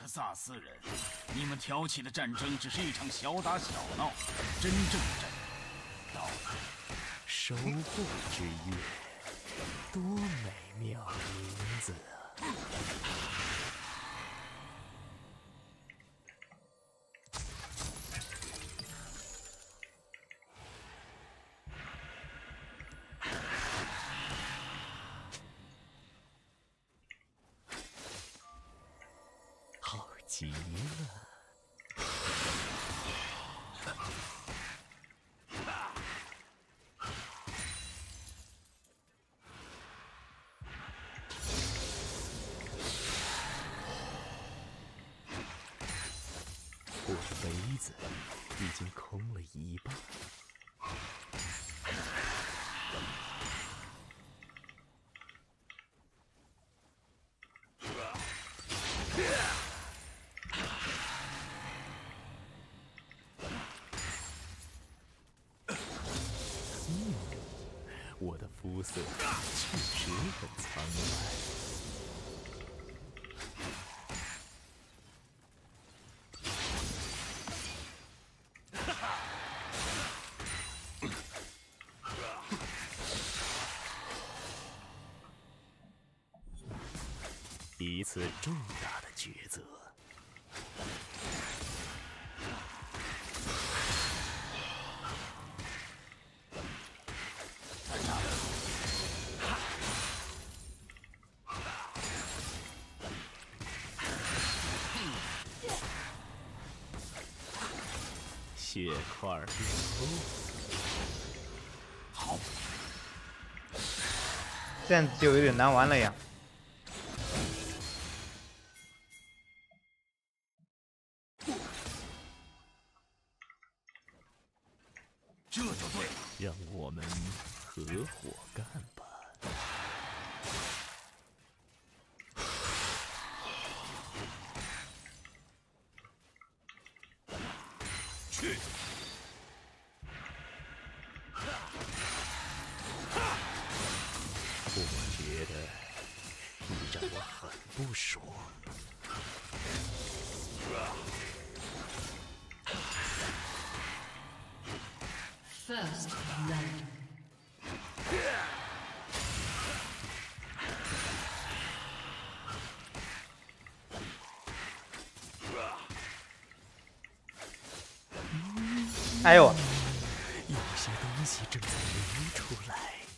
萨斯人，你们挑起的战争只是一场小打小闹，真正的战争到了。 收获之月，多美妙的名字啊！好极了。 我的杯子已经空了一半。我的肤色确实很苍白。 一次重大的抉择。血块流。 好， 这样子就有点难玩了呀。 这就对了。 让我们合伙干吧。 去。 我觉得你让我很不爽。 First blood. 哎呦！ 有些东西正在流出来。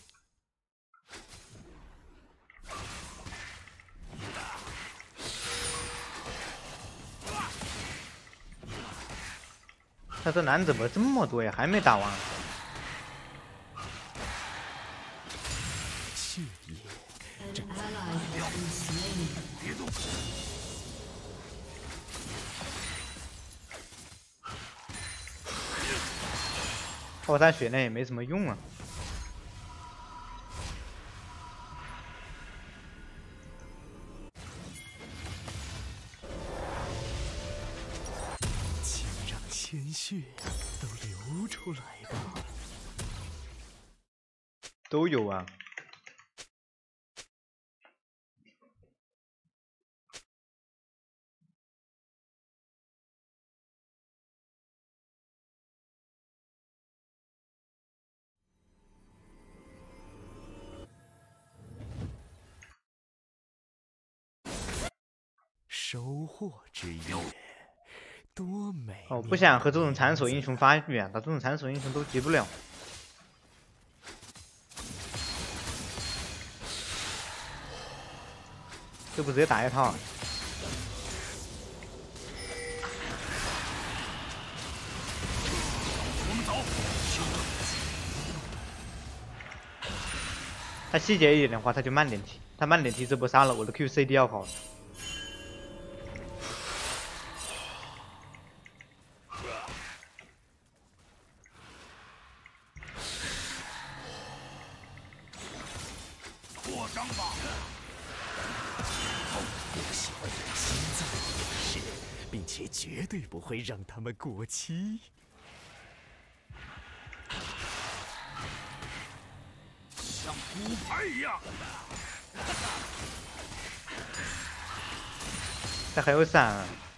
他这蓝怎么这么多呀？还没打完。 血液 An ally has been slain. 别动！ 炮弹血量也没什么用啊。 请让鲜血都流出来吧。 都有啊。 收获之月，多美！ 哦，不想和这种残手英雄发育啊，他这种残手英雄都急不了。这不直接打一套啊？ 我们走。 他细节一点的话，他就慢点踢，他慢点踢这波杀了，我的 QCD 要跑了。 扩张吧！ 我喜欢用心脏掩饰，并且绝对不会让他们过期。 像骨牌一样。 这还有闪啊！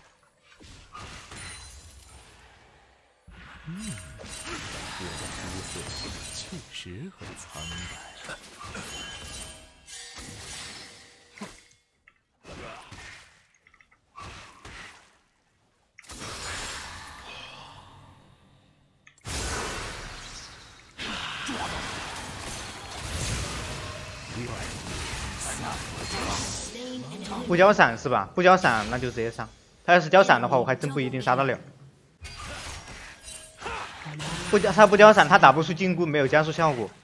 色确实很苍白。 不交闪是吧？不交闪那就直接上。他要是交闪的话，我还真不一定杀得了。他不交闪，他打不出禁锢，没有加速效果。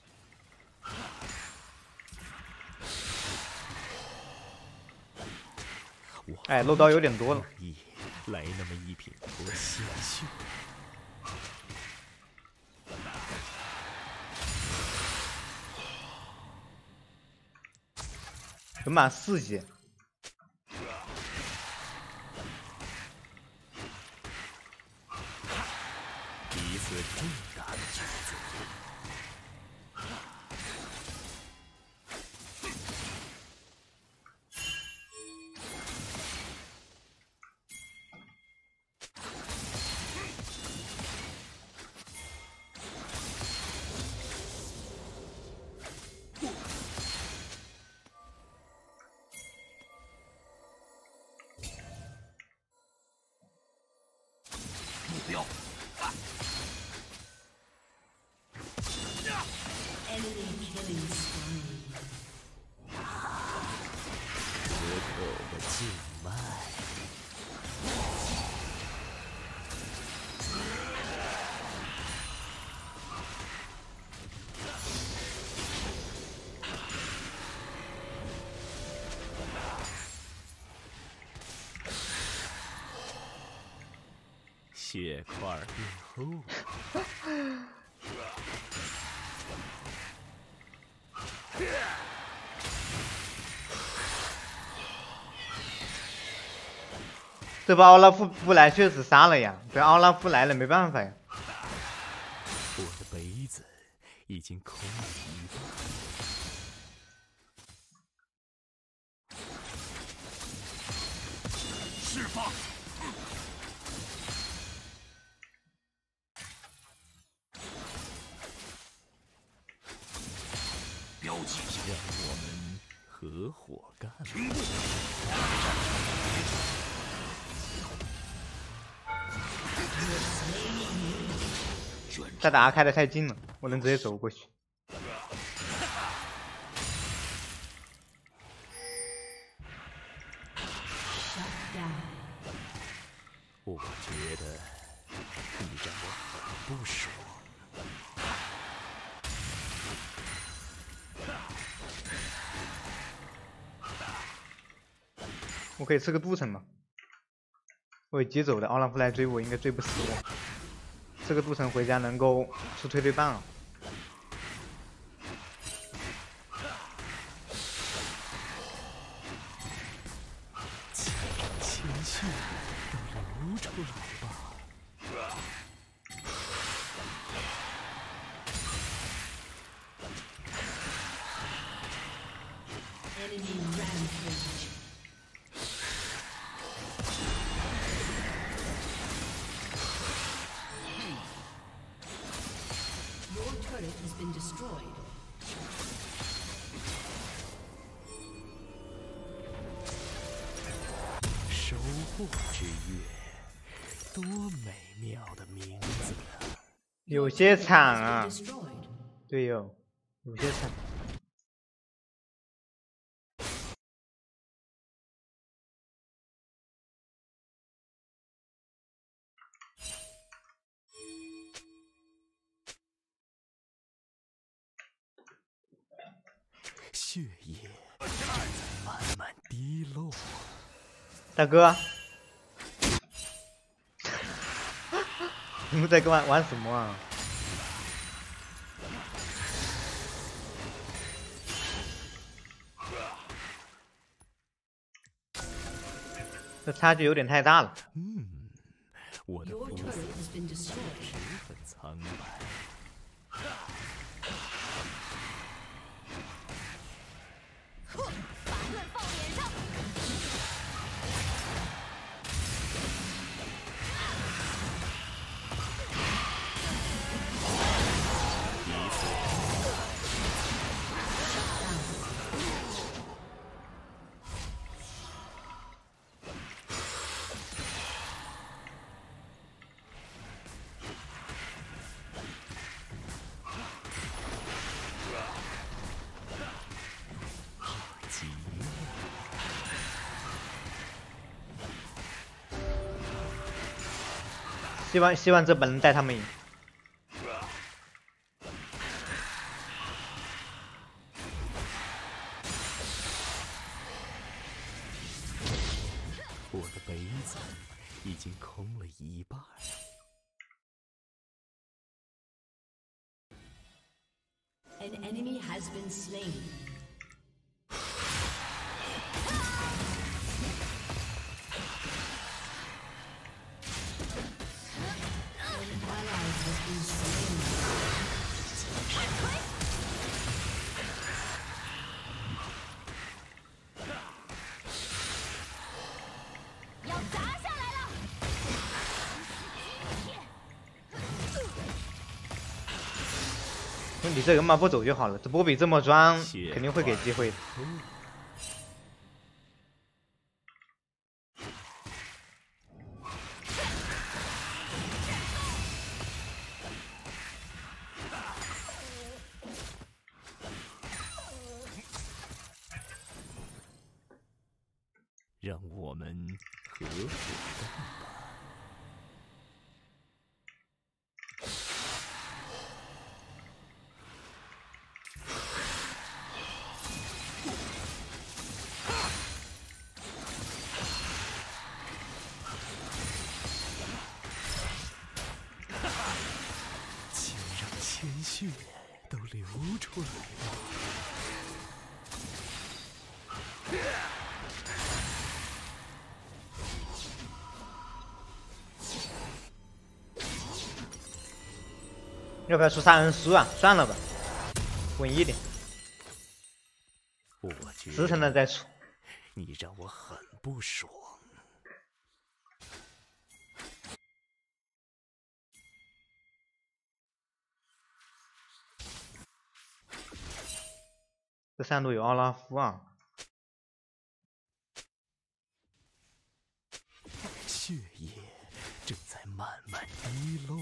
哎，漏刀有点多了。 来那么一品脱鲜血。 人马4级。 一次重大的抉择。 目标。 Enemy killing spree. 可口的静脉。血块变厚。 这把奥拉夫不来确实杀了呀，这奥拉夫来了没办法呀。 我的杯子已经空了一半。 释放。标记一下， 让我们合伙干。 停步。 他打开的太近了，我能直接走过去。 我觉得你让我很不爽。 我可以吃个镀层吗？我有急走的，奥拉夫来追我，应该追不死我。这个镀层回家能够出推棒啊！ 鲜血都流出来吧。 Enemy rampage. Your turret has been destroyed. 收获之月，多美妙的名字啊！ 有些惨啊， Destroyed. 对哟，有些惨。 血液正在慢慢滴落。 大哥，你们在玩什么啊？这差距有点太大了。 我的 Your 肤 turret 色 has been destroyed. 十分苍白。 希望这本能带他们赢。 我的杯子已经空了一半。 An enemy has been slain. An ally has been slain. 要砸下来了！ 兄弟，这人马不走就好了。这波比这么装， 血肯定会给机会的。 让我们合伙干吧。 请让鲜血都流出来吧。 要不要出杀人书啊？算了吧，稳一点， 我觉时辰得了再出。 你让我很不爽。 这3路有奥拉夫啊。 血液正在慢慢滴落。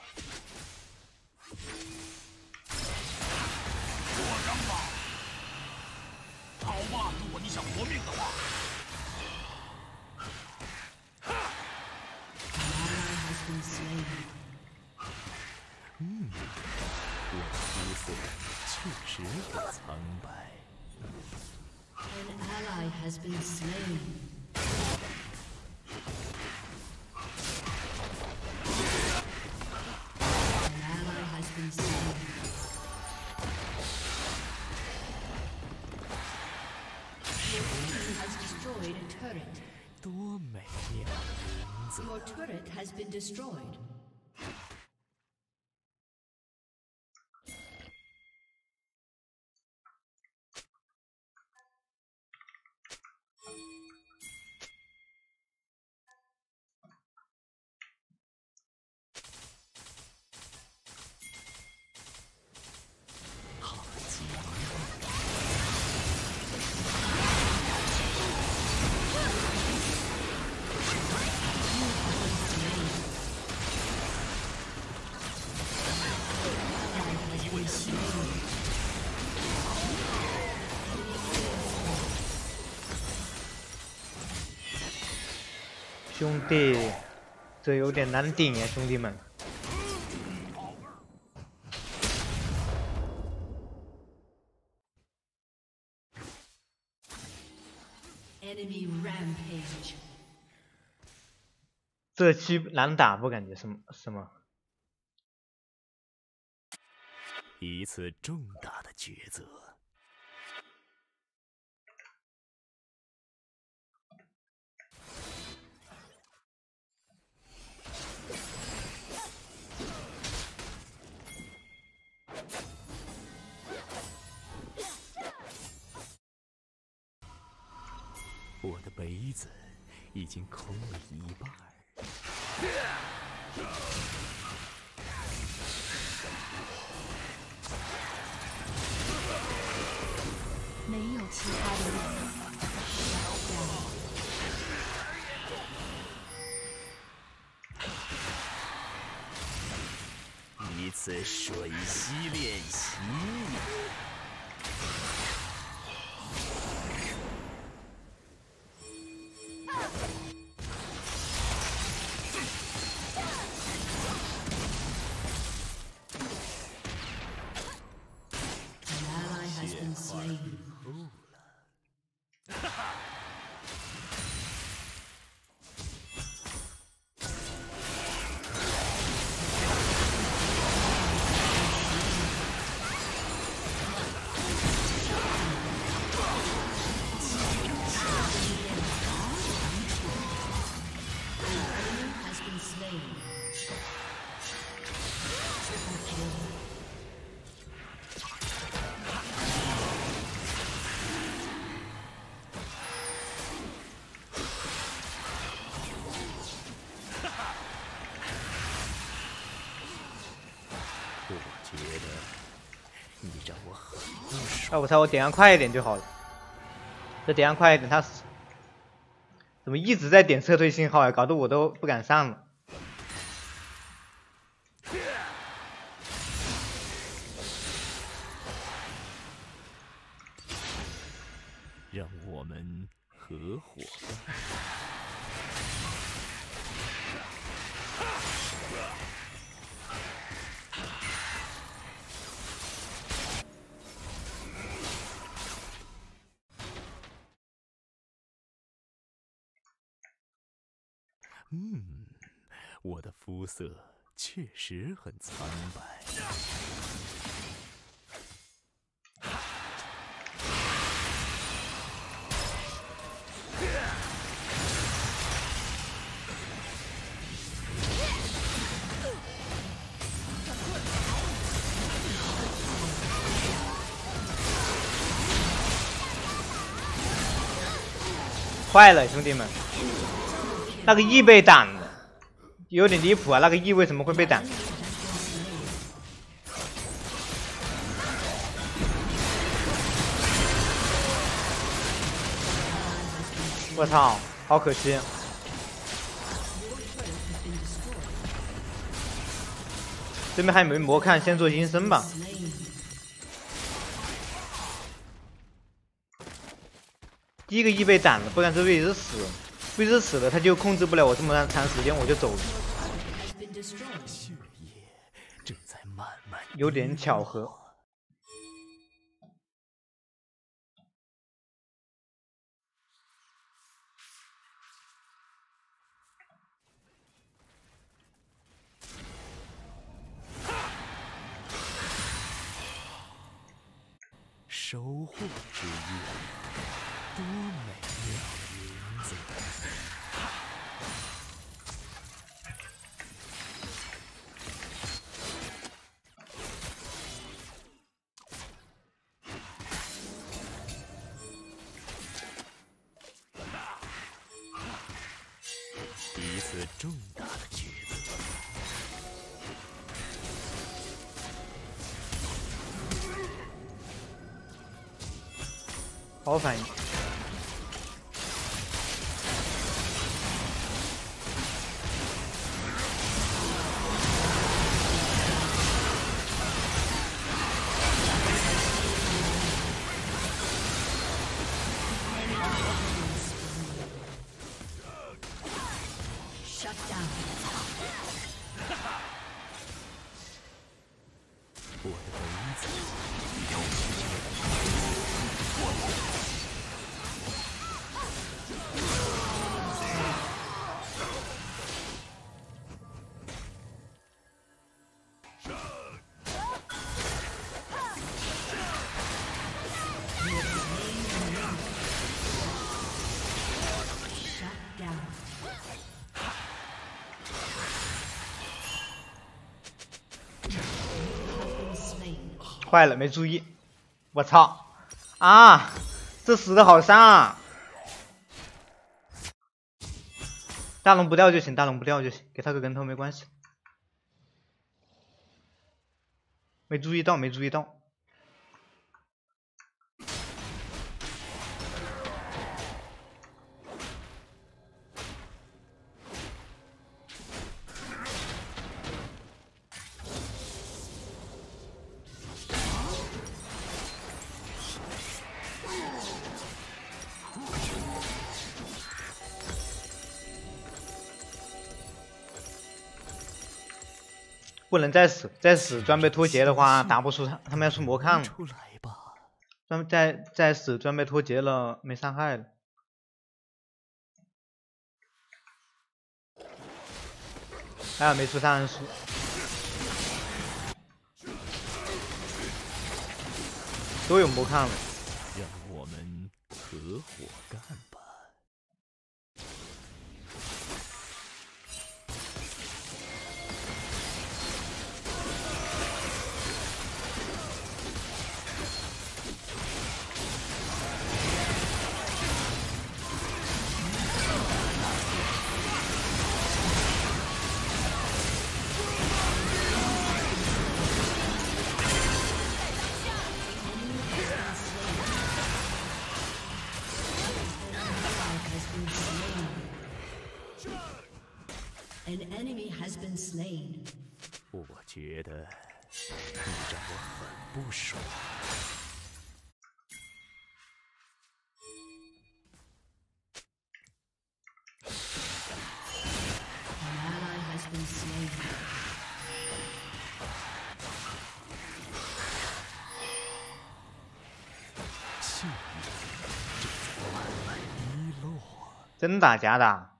扩张吧！逃吧！如果你想活命的话。 An ally has been slain. 我的肤色确实很苍白。 An ally has been slain. An ally has been slain. Your team has destroyed a turret. 多美妙的名字！ Your turret has been destroyed. Slain. 兄弟，这有点难顶呀，兄弟们。 Enemy rampage. 这期难打不感觉什么？ 一次重大的抉择。我的杯子已经空了一半儿。 没有其他的路。 一次水系练习。 得你让我很不爽。 哎，我操！我点按快一点就好了。这点按快一点，他怎么一直在点撤退信号呀？搞得我都不敢上了。 让我们合伙干。我的肤色确实很苍白。 坏了，兄弟们，那个 E 被挡了，有点离谱啊！那个 E 为什么会被挡？我操，好可惜！这边还没魔看，先做阴身吧。第一个 E 被挡了，不然这位置死了，位置死了他就控制不了我这么长时间，我就走了。 血液正在慢慢有点巧合。 收获之夜，多美妙名字！一次重大的抉择。 好反应。 我的杯子坏了，没注意，我操！啊，这死的好伤啊！大龙不掉就行，大龙不掉就行，给他个跟头没关系。没注意到，没注意到。不能再死，再死装备脱节的话打不出他们要出魔抗了。 出来吧！ 再死装备脱节了没伤害了。还好没出杀人书。都有魔抗了。 让我们合伙干吧。 has been slain. 我觉得你让我很不爽。 Been slain. 幸运正在慢慢低落。 真打假打？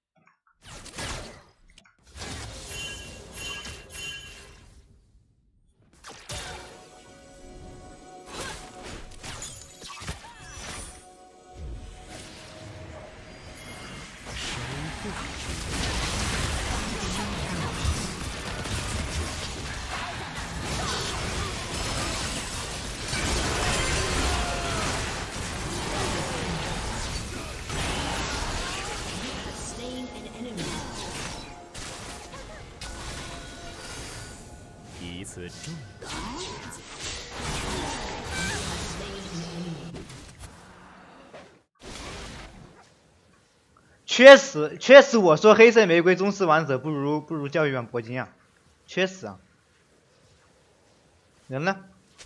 一次重大的选择。 确实，我说黑色玫瑰宗师王者不如教育版铂金啊，确实啊。人呢？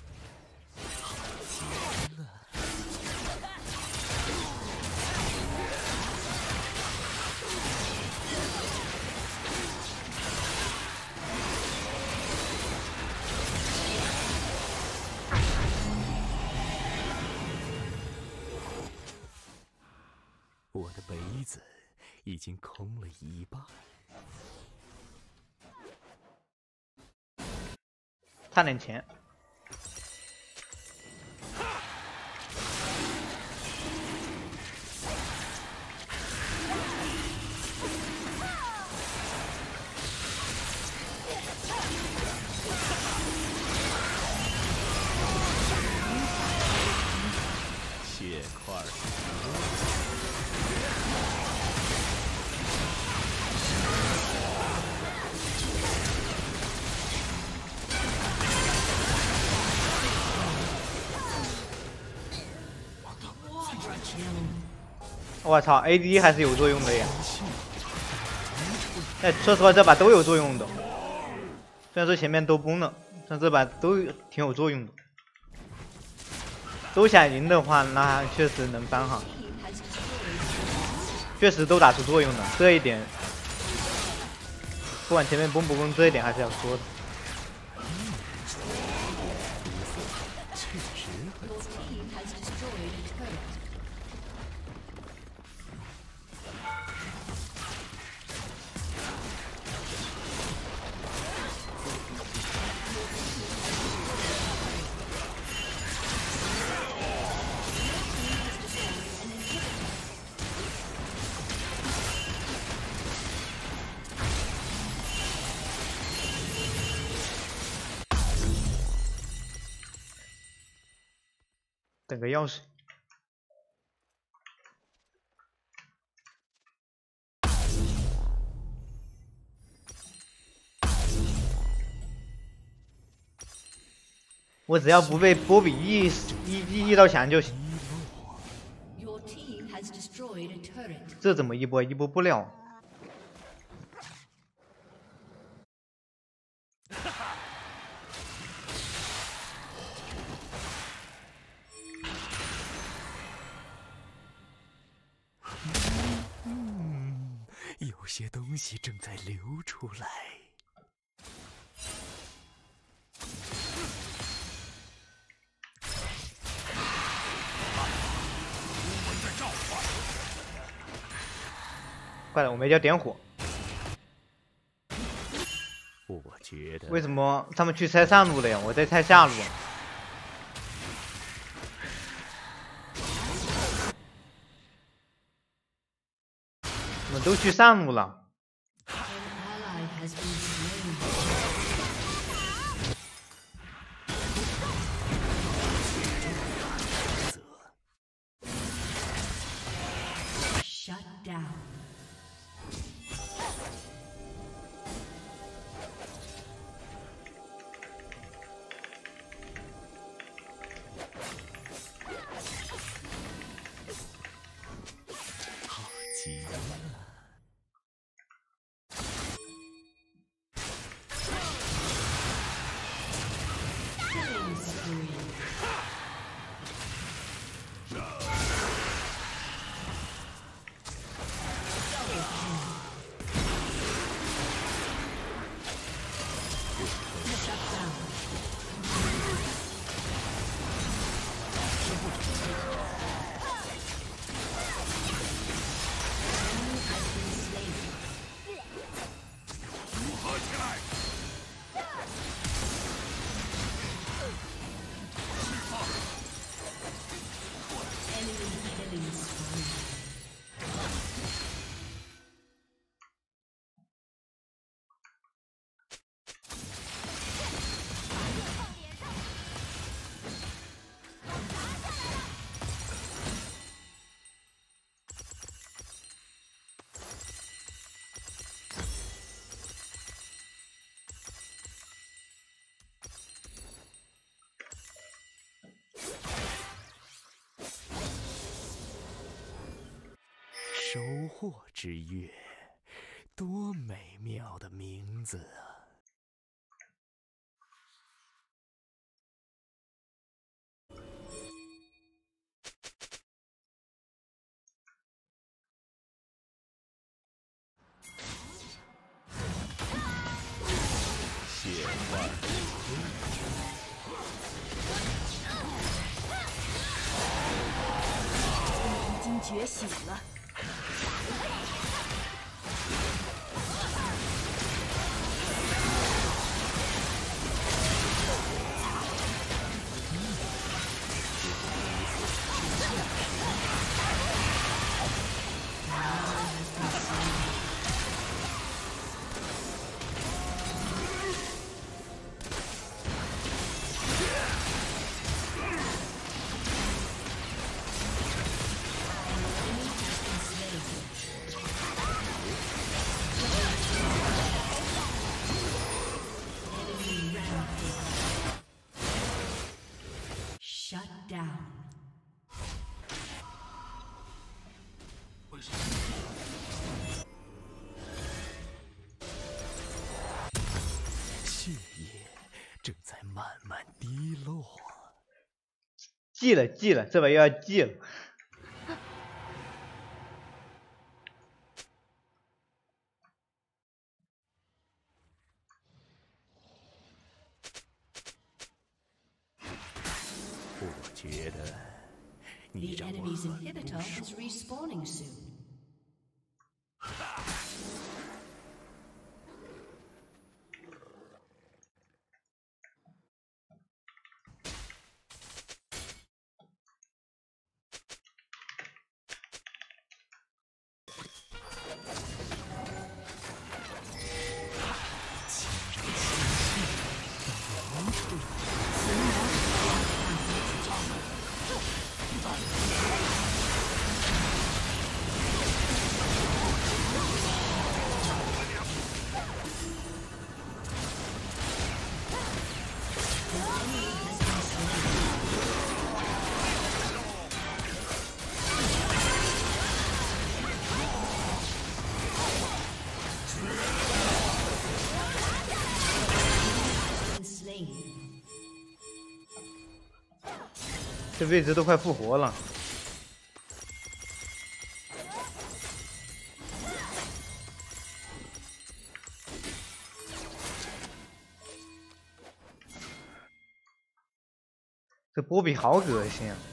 我的杯子已经空了一半。 差点钱。 血块。 我操 ，AD 还是有作用的呀。哎，说实话，这把都有作用的。虽然说前面都崩了，但这把都挺有作用的。都想赢的话，那确实能翻哈。确实都打出作用了，这一点，不管前面崩不崩，这一点还是要说的。 等个钥匙。我只要不被波比一刀降就行。 Your team has destroyed a turret. 这怎么一波不了？ 有些东西正在流出来。 快了，我没叫点火。 我觉得为什么他们去拆上路了呀？我在拆下路。怎么都去上路了？ An ally has been slain. Shut down. 好极了。 收获之月，多美妙的名字啊！血万已经觉醒了。 Shut down. 为什血液正在慢慢滴落。 记了，这把又要记了。 我觉得你 The 让我 enemy's 很 inhibitor is respawning soon. 这位置都快复活了。这波比好恶心啊！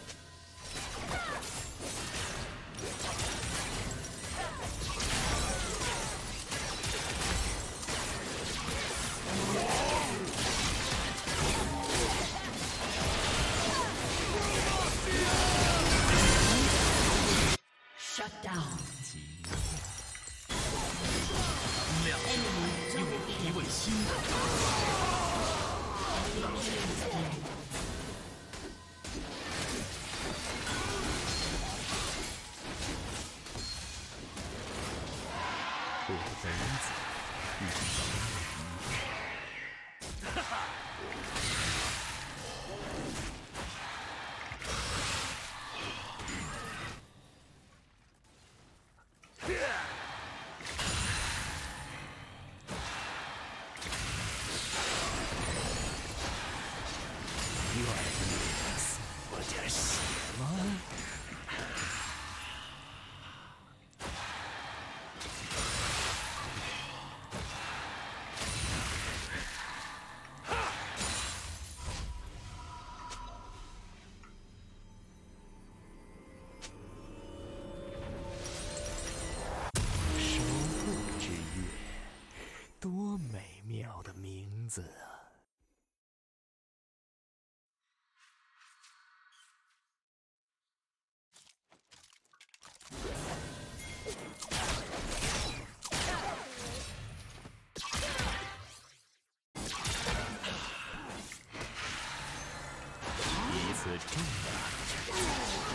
我的本子已经愿意送我点血吗？ 重啊！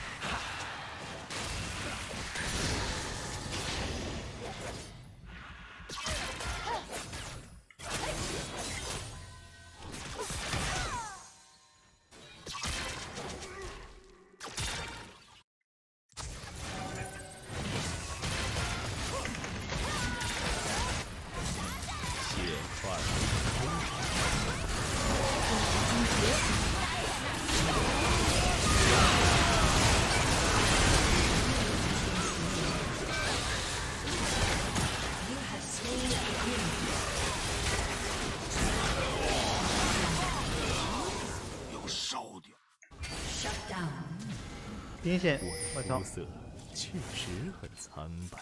要烧掉。 Shut down. 兵线，我操肤！色确实很苍白。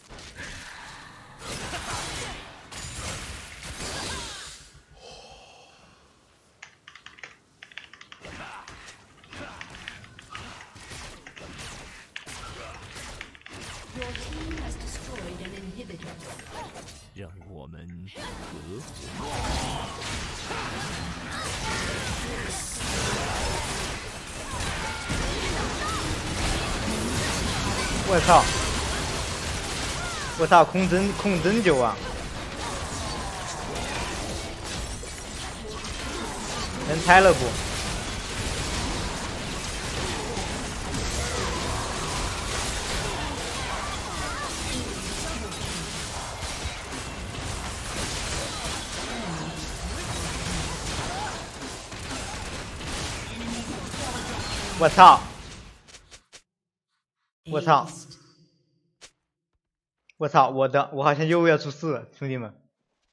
Your team has destroyed an inhibitor. 让我们和睦。 我操！我操！空针灸啊！能拆了不？我操！我操！ Aced. 我操！我好像又要出事了，兄弟们！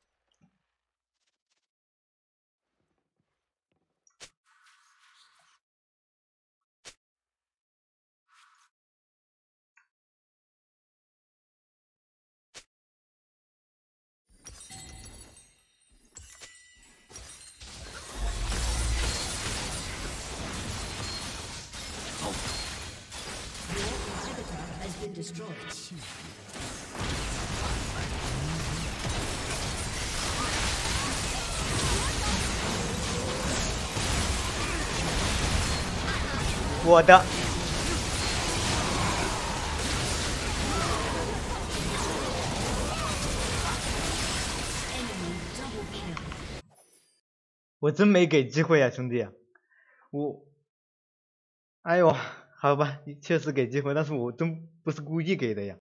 Your inhibitor has been destroyed. 我的， Enemy double kill. 我真没给机会啊，兄弟！哎呦，好吧，你确实给机会，但是我真不是故意给的呀。